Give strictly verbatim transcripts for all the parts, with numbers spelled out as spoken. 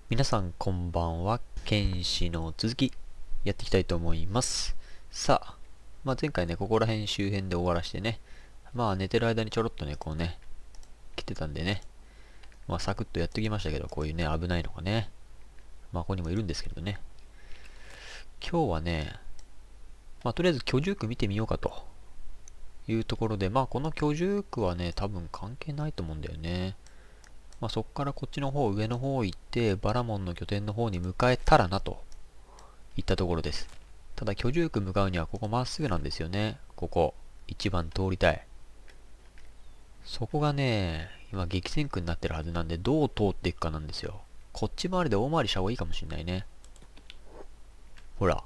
皆さんこんばんは。剣士の続きやっていきたいと思います。さあ、まあ、前回ね、ここら辺周辺で終わらしてね、まあ寝てる間にちょろっとね、こうね、来てたんでね、まあサクッとやってきましたけど、こういうね、危ないのがね、まあここにもいるんですけどね。今日はね、まあとりあえず居住区見てみようかというところで、まあこの居住区はね、多分関係ないと思うんだよね。まあそっからこっちの方、上の方行って、バラモンの拠点の方に向かえたらなといったところです。ただ居住区向かうにはここまっすぐなんですよね。ここ。一番通りたい。そこがね、今激戦区になってるはずなんで、どう通っていくかなんですよ。こっち回りで大回りした方がいいかもしんないね。ほら。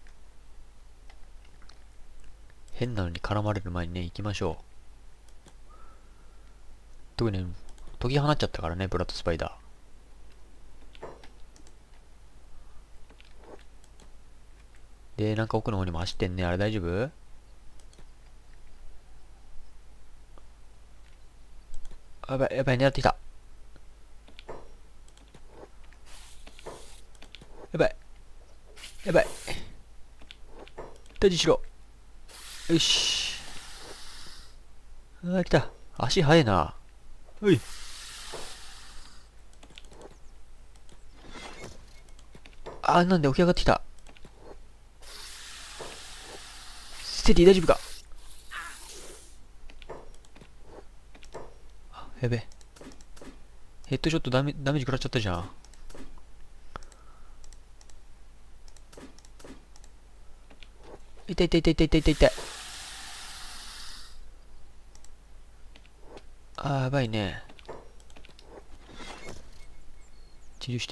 変なのに絡まれる前にね、行きましょう。特にね、解き放っちゃったからね、ブラッドスパイダー。で、なんか奥の方にも走ってんね。あれ大丈夫？やばい、やばい、狙ってきた。やばい、やばい。退治しろ。よし。あー、来た。足速いな。うい。あー、なんで起き上がってきた。ステディ大丈夫か？やべえ。ヘッドショットダメ、ダメージ食らっちゃったじゃん。痛い痛い痛い痛い痛い痛い痛い。あー、やばいね。治療して。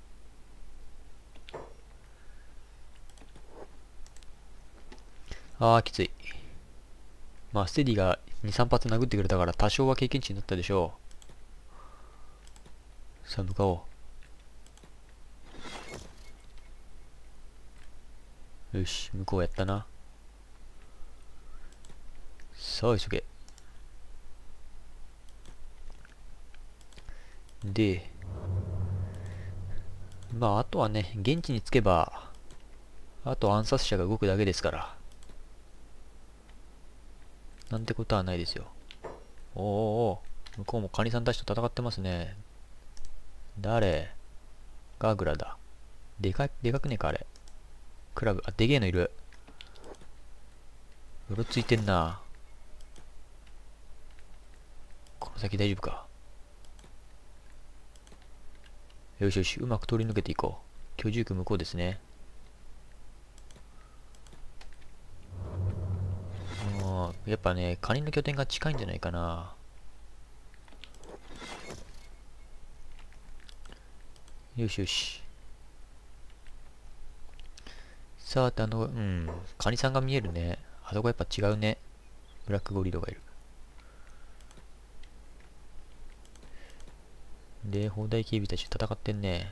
あー、きつい。まあ、ステディがに、さん発殴ってくれたから多少は経験値になったでしょう。さあ、向かおう。よし、向こうやったな。さあ、急げ。で、まあ、あとはね、現地に着けば、あと暗殺者が動くだけですから。なんてことはないですよ。おーおー、向こうもカニさんたちと戦ってますね。誰？ガーグラだ。でかい、でかくねえか、あれ。クラブ、あ、でけえのいる。うろついてんな。この先大丈夫か？よしよし、うまく通り抜けていこう。居住区向こうですね。もう、やっぱね、カニの拠点が近いんじゃないかな。よしよし。さて、あの、うん、カニさんが見えるね。あそこやっぱ違うね。ブラックゴリラがいる。で、砲台警備たち戦ってんね。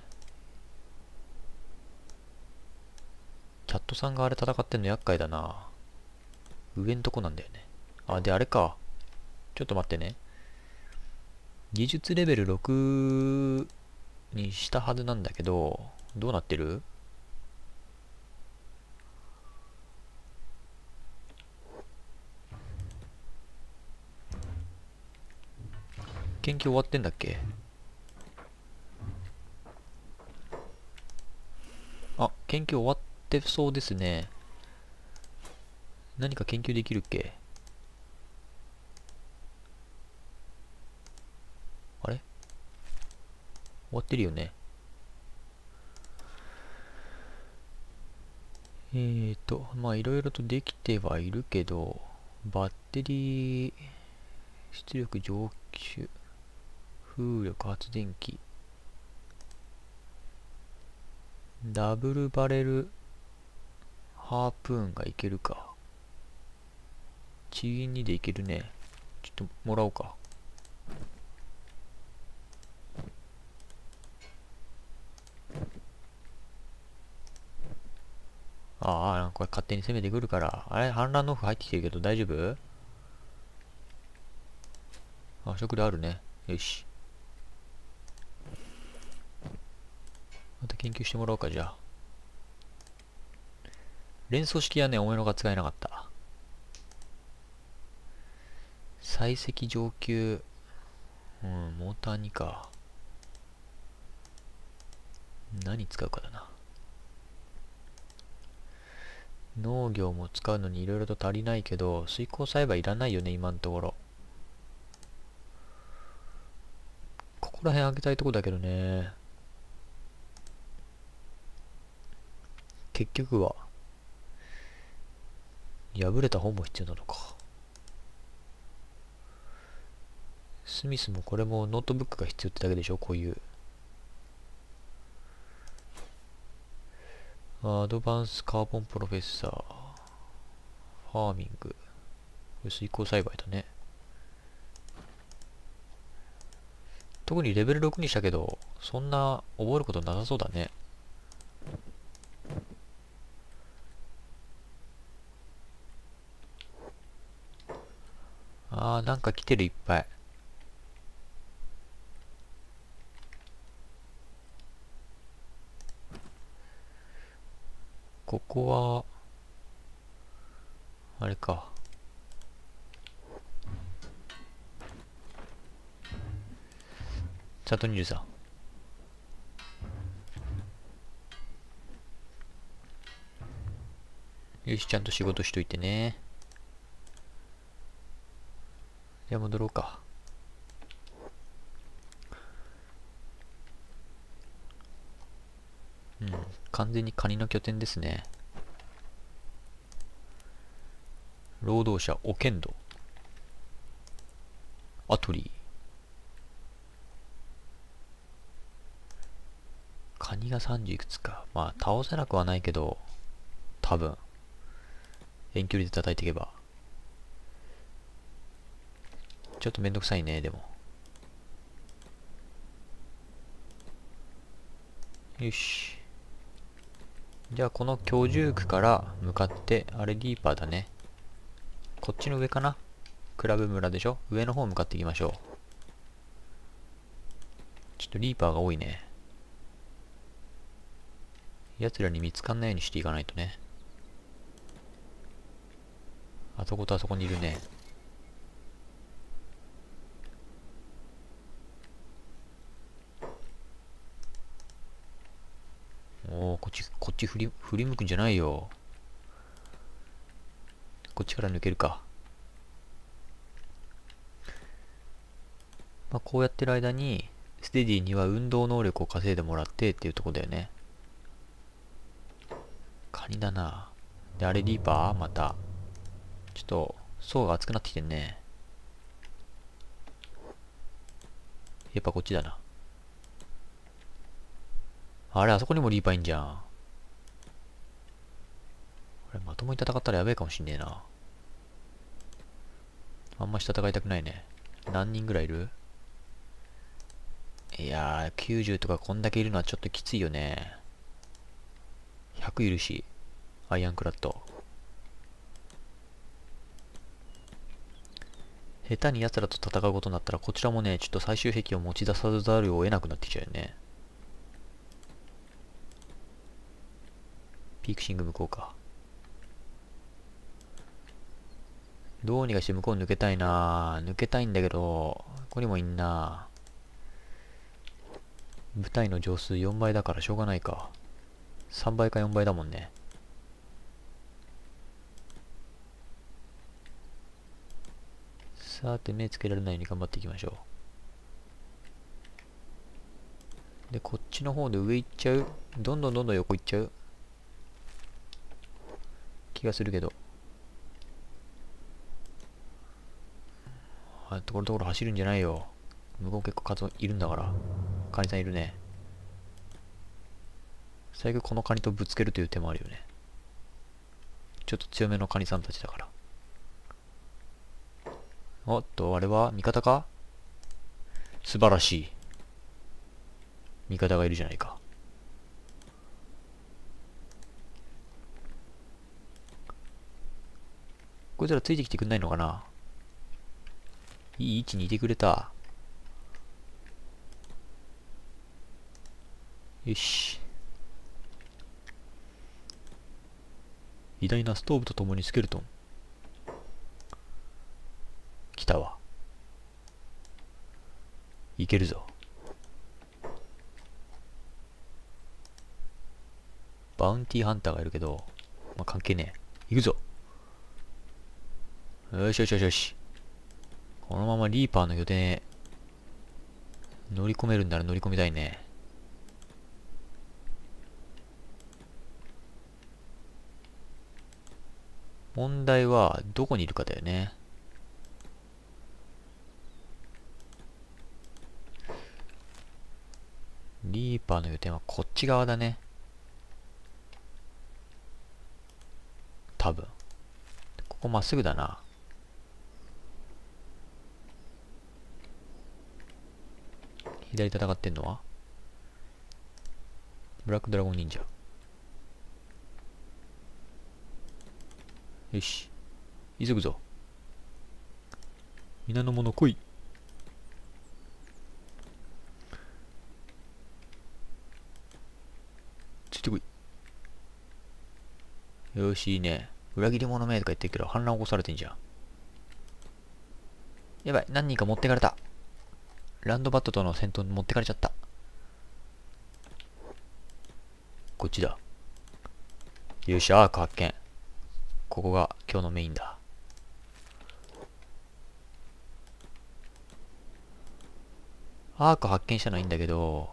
キャットさんがあれ戦ってんの厄介だな。上んとこなんだよね。あ、で、あれか。ちょっと待ってね。技術レベルろくにしたはずなんだけど、どうなってる？研究終わってんだっけ？あ、研究終わってそうですね。何か研究できるっけ？あれ？終わってるよね。えーと、まあいろいろとできてはいるけど、バッテリー、出力上級、風力発電機、ダブルバレルハープーンがいけるか。チーにでいけるね。ちょっともらおうか。ああ、これ勝手に攻めてくるから。あれ、反乱のオフ入ってきてるけど大丈夫？あ、食料あるね。よし。 研究してもらおうか、じゃあ。連想式はね、お前のが使えなかった。採石上級。うん、モーターにか。何使うかだな。農業も使うのに色々と足りないけど、水耕栽培いらないよね、今のところ。ここら辺開けたいとこだけどね。結局は、破れた本も必要なのか。スミスもこれもノートブックが必要ってだけでしょ、こういう。アドバンスカーボンプロフェッサー。ファーミング。これ水耕栽培だね。特にレベルろくにしたけど、そんな覚えることなさそうだね。あー、なんか来てる、いっぱい。ここは、あれか。チャットにじゅうさん。よし、ちゃんと仕事しといてね。じゃあ戻ろうか。うん、完全にカニの拠点ですね。労働者、オケンド。アトリー。カニがさんじゅういくつか。まあ、倒せなくはないけど、多分、遠距離で叩いていけば。ちょっとめんどくさいね、でも。よし。じゃあ、この居住区から向かって、あれリーパーだね。こっちの上かな？クラブ村でしょ？上の方向かっていきましょう。ちょっとリーパーが多いね。奴らに見つかんないようにしていかないとね。あそことあそこにいるね。おお、こっち、こっち振り、振り向くんじゃないよ。こっちから抜けるか。まあ、こうやってる間に、ステディには運動能力を稼いでもらってっていうとこだよね。カニだな。で、あれリーパーまた。ちょっと、層が厚くなってきてんね。やっぱこっちだな。あれ、あそこにもリーパーいんじゃん。これ、まともに戦ったらやべえかもしんねえな。あんまし戦いたくないね。何人ぐらいいる？いやー、きゅうじゅうとかこんだけいるのはちょっときついよね。ひゃくいるし。アイアンクラッド。下手に奴らと戦うことになったら、こちらもね、ちょっと最終兵器を持ち出さざるを得なくなってきちゃうよね。ピークシング向こうか。どうにかして向こう抜けたいな抜けたいんだけど、ここにもいんな部隊の乗数よんばいだからしょうがないか。さんばいかよんばいだもんね。さて、目つけられないように頑張っていきましょう。で、こっちの方で上行っちゃう。どんどんどんどん横行っちゃう気がするけど。あ、ところどころ走るんじゃないよ。向こう結構数いるんだから。カニさんいるね。最悪このカニとぶつけるという手もあるよね。ちょっと強めのカニさんたちだから。おっと、あれは味方か？素晴らしい。味方がいるじゃないか。こいつらついてきてくんないのかな？いい位置にいてくれた。よし。 偉大なストーブと共にスケルトン。来たわ。いけるぞ。バウンティーハンターがいるけど、まあ、関係ねえ。行くぞ。よしよしよしよし。このままリーパーの拠点へ乗り込めるんなら乗り込みたいね。問題はどこにいるかだよね。リーパーの拠点はこっち側だね。多分。ここまっすぐだな。左戦ってんのはブラックドラゴン忍者。よし。急ぐぞ。皆の者来い。ついてこい。よし、いいね。裏切り者めとか言ってるけど、反乱起こされてんじゃん。やばい、何人か持ってかれた。ランドバットとの戦闘に持ってかれちゃった。こっちだ。よし、アーク発見。ここが今日のメインだ。アーク発見したのはいいんだけど、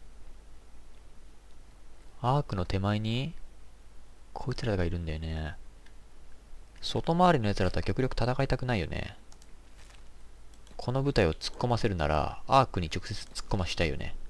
アークの手前に、こいつらがいるんだよね。外回りの奴らとは極力戦いたくないよね。この部隊を突っ込ませるなら、アークに直接突っ込ましたいよね。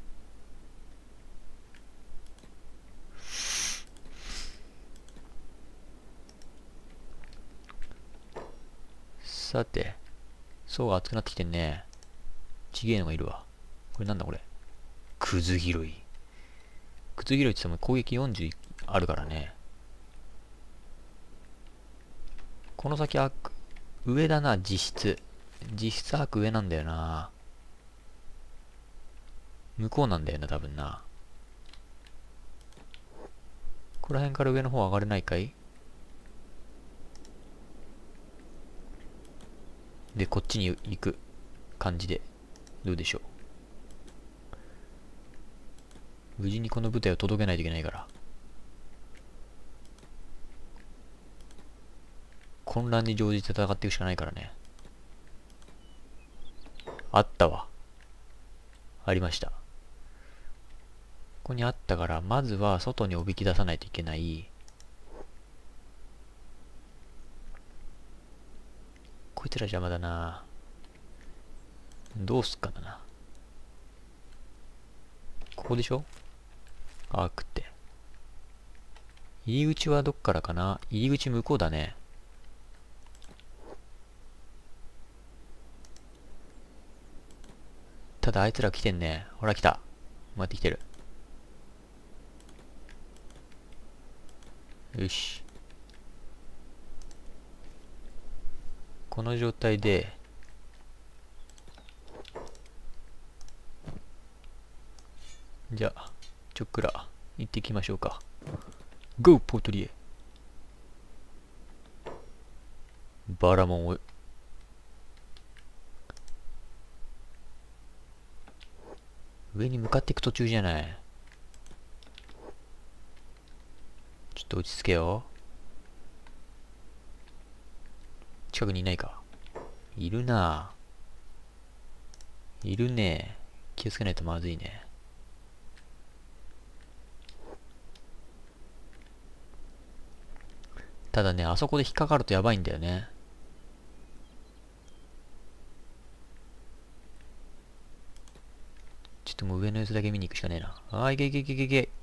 さて、層が厚くなってきてんね。ちげえのがいるわ。これなんだこれ。くず拾い。くず拾いって言っても攻撃よんじゅうあるからね。この先アーク、上だな、実質。実質アーク上なんだよな。向こうなんだよな、多分な。ここら辺から上の方上がれないかい？で、こっちに行く感じで、どうでしょう。無事にこの部隊を届けないといけないから。混乱に乗じて戦っていくしかないからね。あったわ。ありました。ここにあったから、まずは外におびき出さないといけない。こいつら邪魔だな。どうすっかだな。ここでしょ？アークって。入り口はどっからかな？入り口向こうだね。ただあいつら来てんね。ほら来た。待ってきてる。よし。この状態で、じゃあ、ちょっくら行ってきましょうか。ゴーポートリエ。バラモンを、上に向かっていく途中じゃない。ちょっと落ち着けよ。近くにいないか。いるなぁ。いるね。気をつけないとまずいね。ただね、あそこで引っかかるとやばいんだよね。ちょっともう上の様子だけ見に行くしかねえな。あー、いけいけいけいけいけ。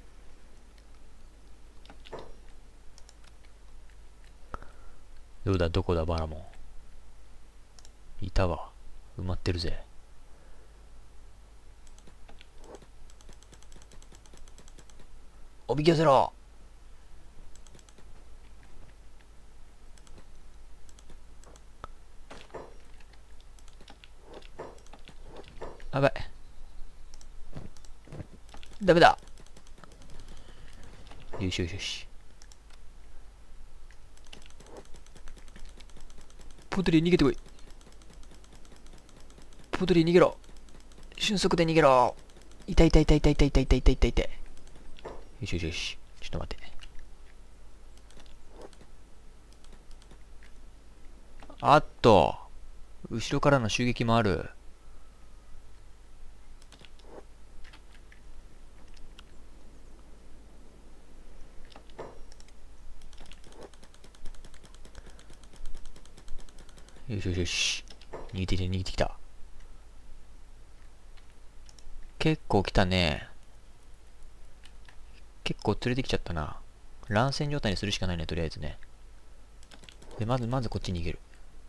どうだ、どこだ、バラモン。いたわ。埋まってるぜ。おびき寄せろ。やばい。ダメだ。よしよしよし。 ポトリ逃げてこい。ポトリ逃げろ。瞬足で逃げろ。いたいたいたいたいたいたいたいたいたいた。よしよしよし。ちょっと待って。あっと。後ろからの襲撃もある。よしよしよし。逃げてきた逃げてきた。結構来たね。結構連れてきちゃったな。乱戦状態にするしかないね、とりあえずね。で、まず、まずこっちに逃げる。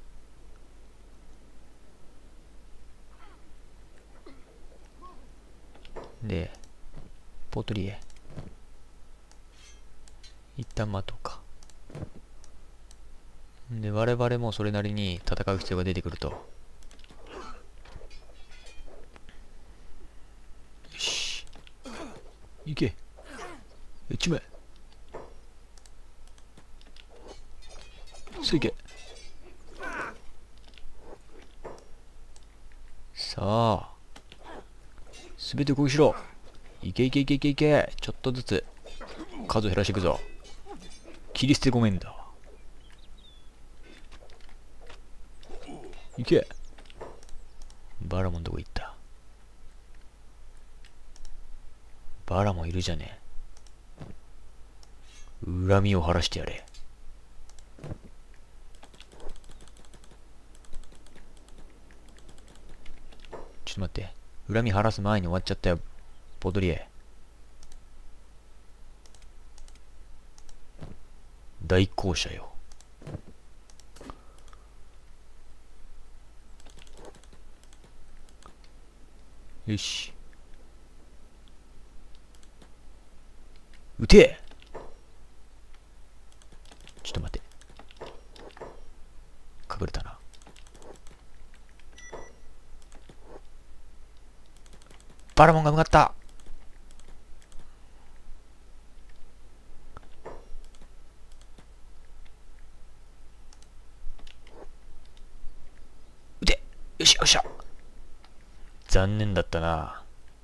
で、ポートリエ。一旦待とうか。で、我々もそれなりに戦う必要が出てくると。よし。行け。一枚。さあ行け。さあ。すべて攻撃しろ。いけいけいけいけいけ。ちょっとずつ数を減らしていくぞ。切り捨てごめんだ。いけ。バラモンどこ行った？バラモンいるじゃねえ。恨みを晴らしてやれ。ちょっと待って。恨み晴らす前に終わっちゃったよ。ポドリエ。大公社よ。よし。撃て！ちょっと待って。隠れたな。バラモンが向かった。撃て！よしよっしゃ。残念だったな。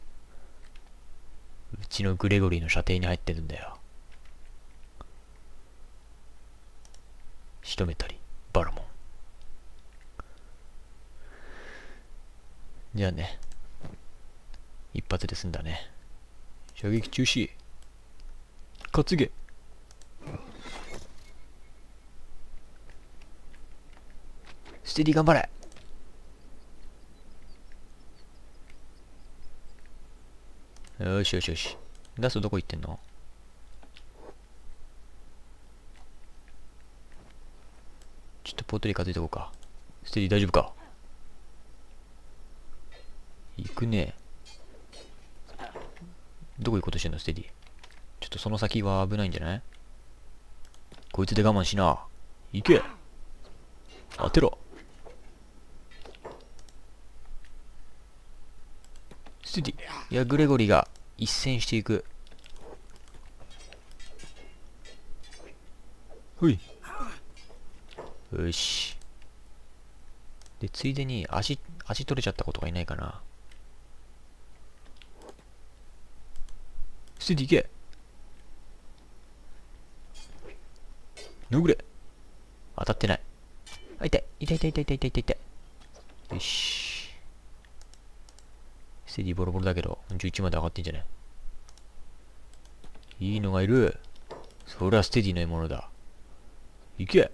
うちのグレゴリーの射程に入ってるんだよ。仕留めたり、バラモン。じゃあね。一発で済んだね。射撃中止。担げ。ステディ頑張れ。よしよしよし。ダストどこ行ってんの？ちょっとポートリー担いでおこうか。ステディ大丈夫か？行くね。どこ行こうとしてんのステディ。ちょっとその先は危ないんじゃない？こいつで我慢しな。行け。当てろ。ステディ。いや、グレゴリーが一戦していく。ほい。よし。で、ついでに足、足取れちゃったことがいないかな。ステディ行け。殴れ。当たってない。あ、痛い。痛い痛い痛い痛い痛い痛い。よし。ステディボロボロだけど、じゅういちまで上がってんじゃね？いいのがいる。それはステディの獲物だ。行け。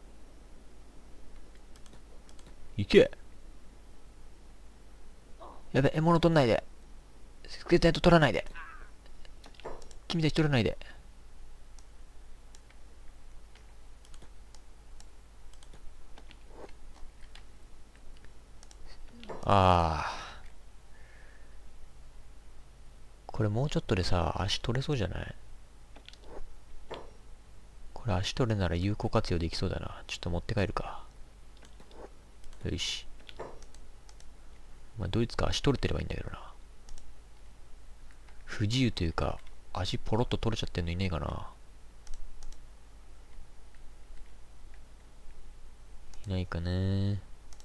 行け。やべ、獲物取んないで。絶対と取らないで。君たち取らないで。ああ。これもうちょっとでさ、足取れそうじゃない？これ足取れなら有効活用できそうだな。ちょっと持って帰るか。よし。まあ、ドイツか足取れてればいいんだけどな。不自由というか、足ポロッと取れちゃってんのいねえかな。 いないかな。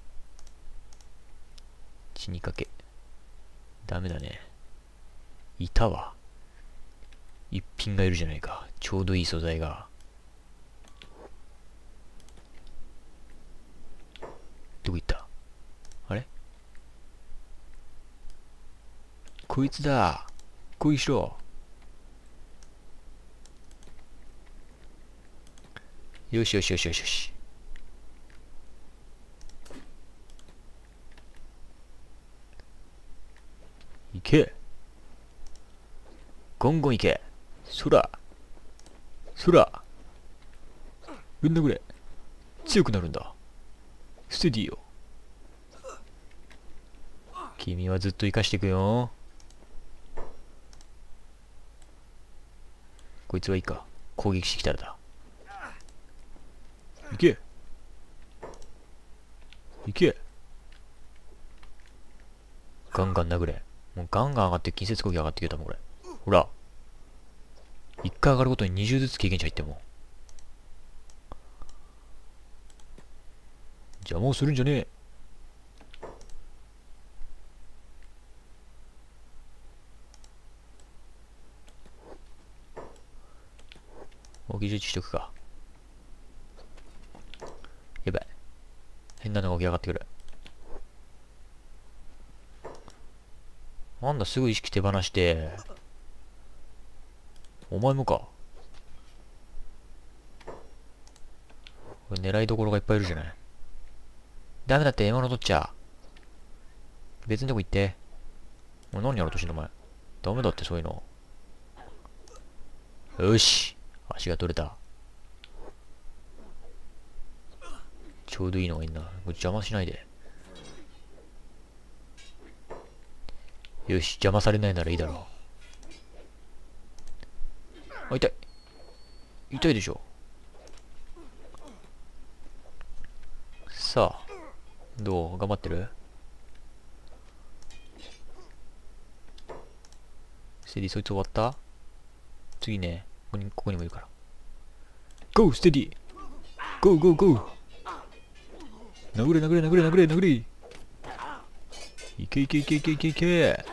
死にかけ。ダメだね。いたわ。一品がいるじゃないか。ちょうどいい素材が。どこ行った？あれ？こいつだ。攻撃しろ。よしよしよしよしよし。いけ。ゴンゴンいけ。そら。そら。ぶん殴れ。強くなるんだ。ステディよ。君はずっと生かしていくよ。こいつはいいか。攻撃してきたらだ。いけ。いけ。ガンガン殴れ。もうガンガン上がって近接攻撃上がってきたもん、これ。ほら。一回上がるごとににじゅうずつ経験値入っても。邪魔をするんじゃねえ。大きい重視しとくか。やばい。変なのが起き上がってくる。なんだ、すぐ意識手放して。お前もか。これ狙いどころがいっぱいいるじゃない。ダメだって、獲物取っちゃ。別のとこ行って。お前何やろうとしてんのお前。ダメだってそういうの。よし。足が取れた。ちょうどいいのがいいな。これ邪魔しないで。よし、邪魔されないならいいだろう。あ、痛い。痛いでしょ。さあ、どう？頑張ってる？ステディ、そいつ終わった？次ね、ここに、ここにもいるから。ゴーステディゴーゴーゴー殴れ殴れ殴れ殴れ殴れいけいけいけいけいけいけ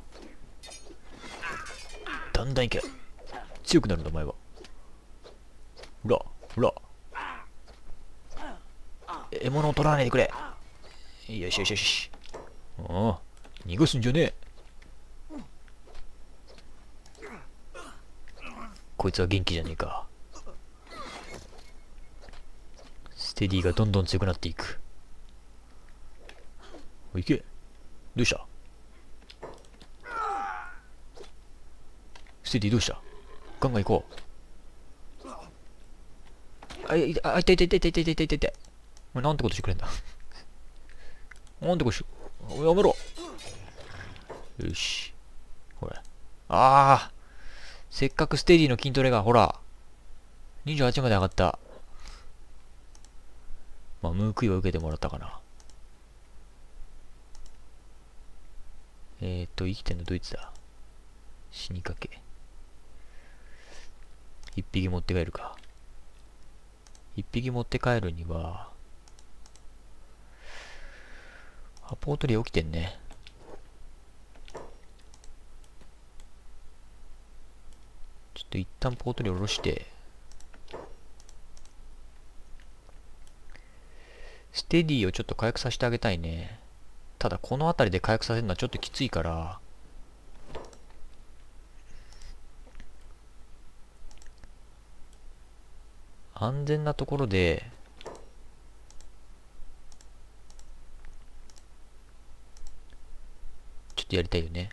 だんだんいけ強くなるんだお前は。ほらほら獲物を取らないでくれ。よしよしよし。ああ逃がすんじゃねえ。こいつは元気じゃねえか。ステディがどんどん強くなっていく。いけ。どうした？ステディどうした？ガンガン行こう。あ、いた、あ、いたいたいたいたいたいたいたいたいた。お前なんてことしてくれんだ。なんてことし、やめろ。よし。ほら。ああせっかくステディの筋トレが、ほら。にじゅうはちまで上がった。まあ、報いは受けてもらったかな。えーっと、生きてんのどいつだ？死にかけ。一匹持って帰るか。一匹持って帰るには、あ、ポートリー起きてんね。ちょっと一旦ポートリー下ろして、ステディをちょっと回復させてあげたいね。ただこの辺りで回復させるのはちょっときついから、安全なところで、ちょっとやりたいよね。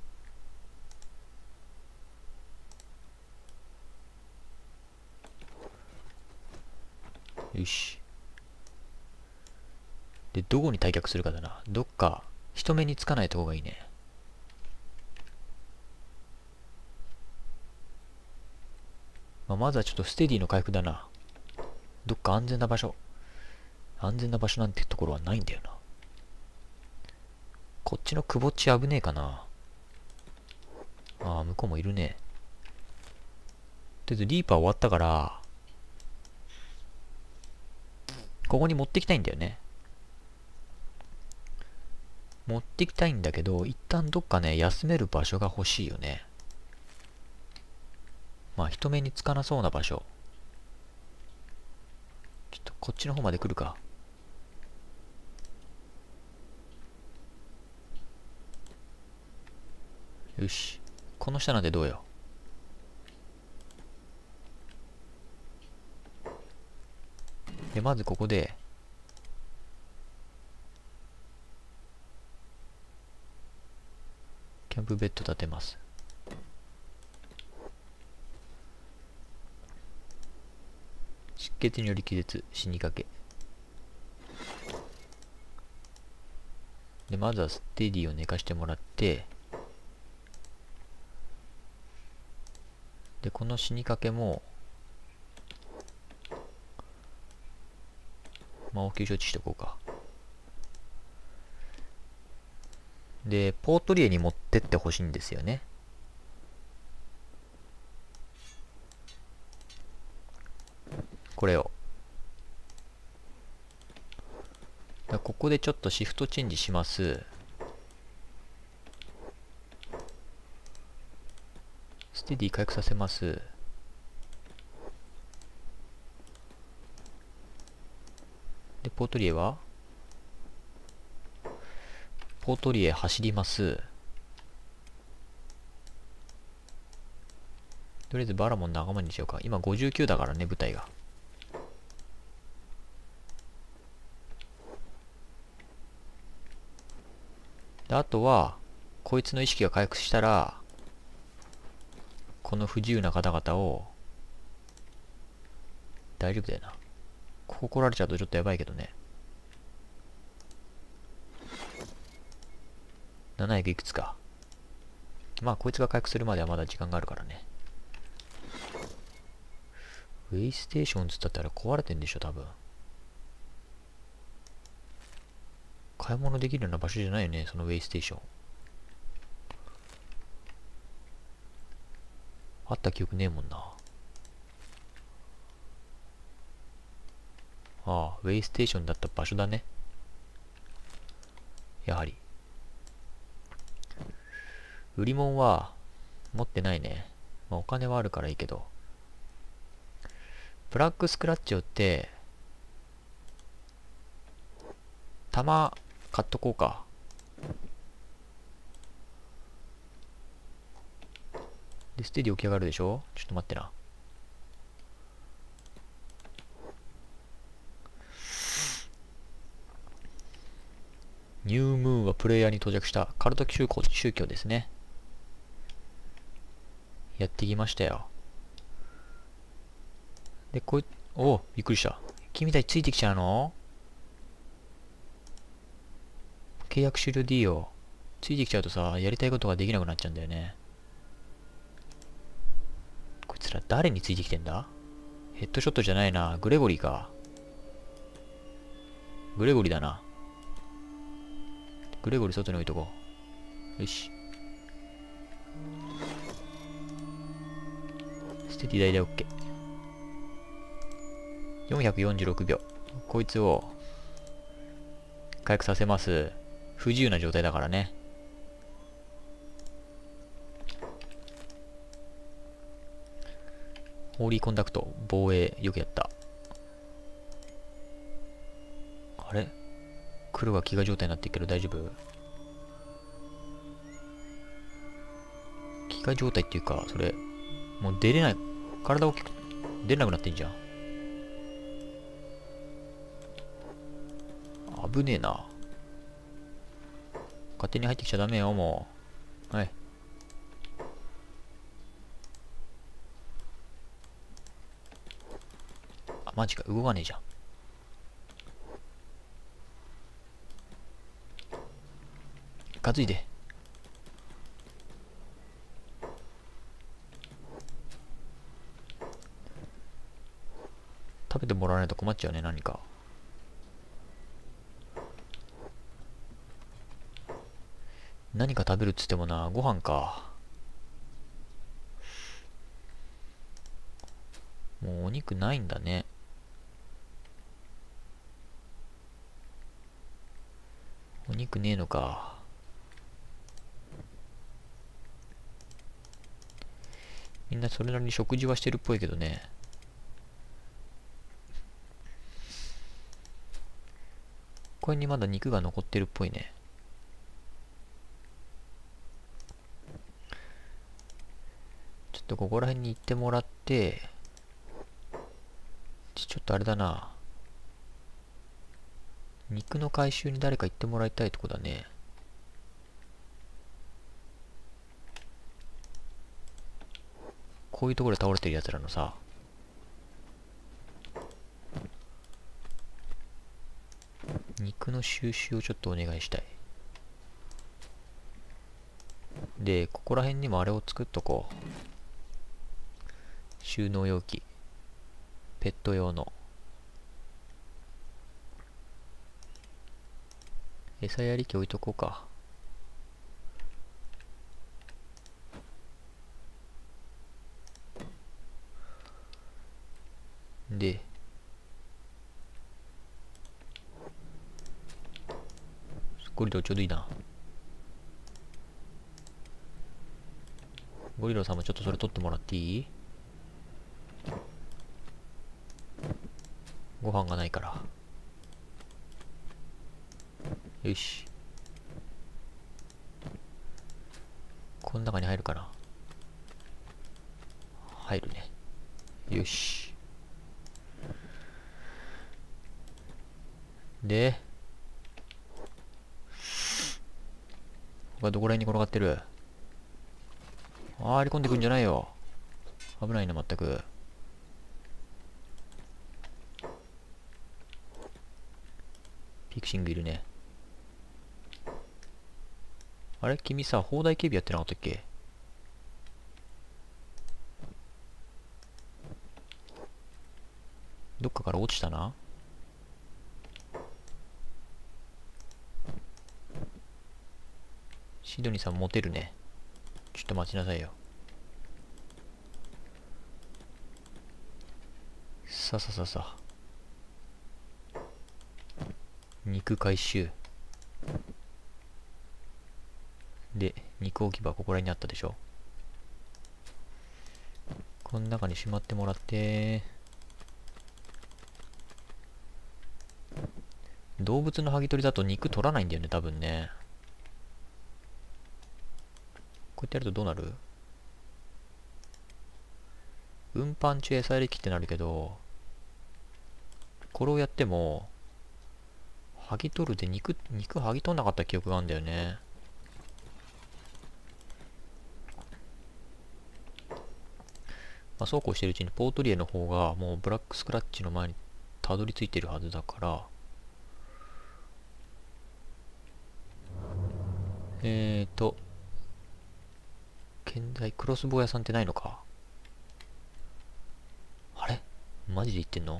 よし。で、どこに退却するかだな。どっか、人目につかないとこがいいね。まあ、まずはちょっとステディの回復だな。どっか安全な場所。安全な場所なんてところはないんだよな。こっちのくぼっち危ねえかな。ああ、向こうもいるね。とりあえずリーパー終わったから、 ここに持ってきたいんだよね。持ってきたいんだけど、一旦どっかね、休める場所が欲しいよね。まあ、人目につかなそうな場所。ちょっとこっちの方まで来るか。よし。この下なんてどうよ。で、まずここで、キャンプベッド立てます。湿気により気絶、死にかけ。で、まずはステディを寝かしてもらって、で、この死にかけも、まあ、応急処置しておこうか。で、ポートリエに持ってってほしいんですよね。これを。ここでちょっとシフトチェンジします。ステディ回復させます。で、ポートリエはポートリエ走ります。とりあえずバラモン仲間にしようか。今ごじゅうきゅうだからね、部隊が。で、あとは、こいつの意識が回復したら、この不自由な方々を、大丈夫だよな。ここ来られちゃうとちょっとやばいけどね。ななえくいくつか。まあ、こいつが回復するまではまだ時間があるからね。ウェイステーションつったってあれ壊れてんでしょ、多分。買い物できるような場所じゃないよね、そのウェイステーション。あった記憶ねえもんな。ああ、ウェイステーションだった場所だね。やはり。売り物は持ってないね。まあ、お金はあるからいいけど。ブラックスクラッチをって、弾買っとこうか。で、ステディ起き上がるでしょ？ちょっと待ってな。ニュームーンはプレイヤーに到着した。カルト宗教宗教ですね。やってきましたよ。で、こい、おう、びっくりした。君たちついてきちゃうの？契約終了 D を。ついてきちゃうとさ、やりたいことができなくなっちゃうんだよね。こいつら誰についてきてんだ？ヘッドショットじゃないな。グレゴリーか。グレゴリーだな。グレゴリー外に置いとこう。よし。ステディ大で OK。よんひゃくよんじゅうろくびょう。こいつを回復させます。不自由な状態だからね。ホーリーコンダクト、防衛、よくやった。あれ？黒が飢餓状態になってるけど大丈夫？飢餓状態っていうか、それ、もう出れない、体大きく、出れなくなってんじゃん。危ねえな。勝手に入ってきちゃダメよ、もう。はい。あ、マジか、動かねえじゃん。担いで。食べてもらわないと困っちゃうね、何か。何か食べるっつってもな、ご飯か。もうお肉ないんだね。 お肉ねえのか。みんなそれなりに食事はしてるっぽいけどね。これにまだ肉が残ってるっぽいね。ちょっとここら辺に行ってもらって、ちょっとあれだな。肉の回収に誰か行ってもらいたいとこだね。こういうところで倒れてる奴らのさ、肉の収集をちょっとお願いしたい。で、ここら辺にもあれを作っとこう。収納容器。ペット用の。餌やり器置いとこうか。で、ゴリラちょうどいいな。ゴリラさんもちょっとそれ取ってもらっていい？ご飯がないから。よし。この中に入るかな？入るね。よし。で、他どこら辺に転がってる？あーり込んでくんじゃないよ。危ないな、まったく。ピクシングいるね。あれ君さ、砲台警備やってなかったっけ？どっかから落ちたな。シドニーさんモテるね。ちょっと待ちなさいよ。ささささ。肉回収。で、肉置き場ここらにあったでしょ。この中にしまってもらって。動物の剥ぎ取りだと肉取らないんだよね、多分ね。こうやってやるとどうなる？運搬中餌やり機ってなるけど、これをやっても、剥ぎ取るで肉、肉剥ぎ取んなかった記憶があるんだよね。まあ、そうこうしてるうちにポートリエの方がもうブラックスクラッチの前にたどり着いてるはずだから、えーと、現在クロスボウ屋さんってないのか？あれマジで言ってんの？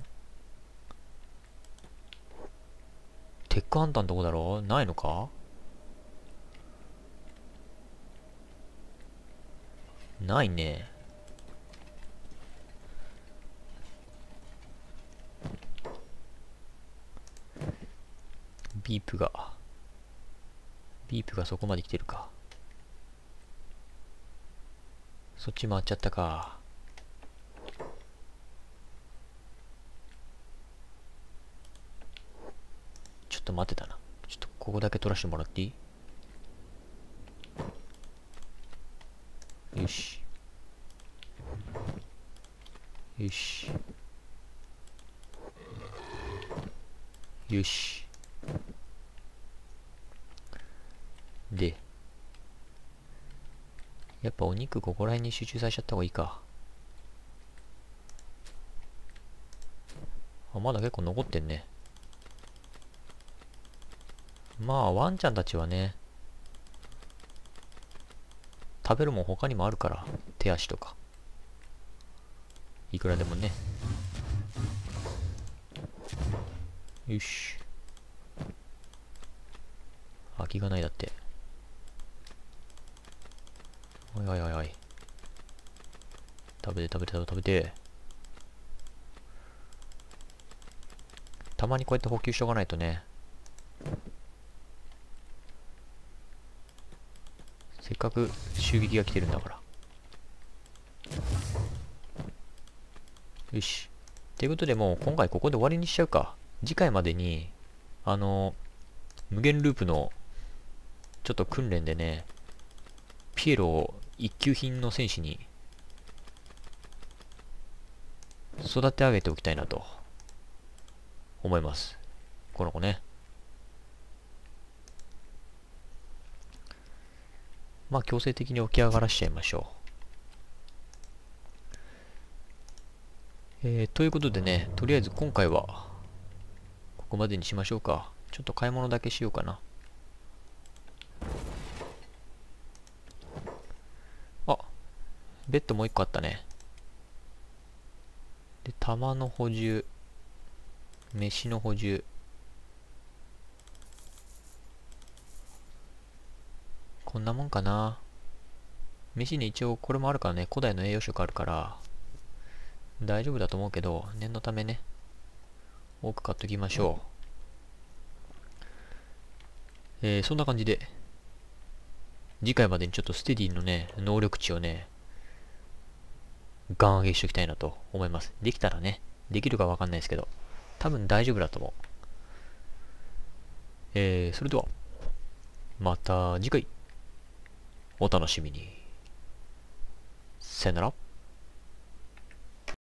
テックハンターのとこだろ？ないのか？ないね。ビープが、ビープがそこまで来てるか。そっち回っちゃったか。ちょっと待ってたな。ちょっとここだけ取らせてもらっていい？よし。よし。よし。で、やっぱお肉ここら辺に集中させちゃった方がいいか。あ、まだ結構残ってんね。まあ、ワンちゃんたちはね、食べるもん他にもあるから、手足とか。いくらでもね。よし。空きがないだって。おいおいおいおい。食べて食べて食べて食べて。たまにこうやって補給しとかないとね。 せっかく襲撃が来てるんだから。よし。ということでもう今回ここで終わりにしちゃうか。次回までに、あの、無限ループのちょっと訓練でね、ピエロを一級品の戦士に育て上げておきたいなと思います。この子ね。まあ強制的に起き上がらしちゃいましょう。えー、ということでね、とりあえず今回はここまでにしましょうか。ちょっと買い物だけしようかな。あ、ベッドもう一個あったね。で、弾の補充、飯の補充。こんなもんかな。飯に一応これもあるからね、古代の栄養食あるから、大丈夫だと思うけど、念のためね、多く買っときましょう。えー、そんな感じで、次回までにちょっとステディのね、能力値をね、ガン上げしときたいなと思います。できたらね、できるかわかんないですけど、多分大丈夫だと思う。えー、それでは、また次回、お楽しみに。さよなら。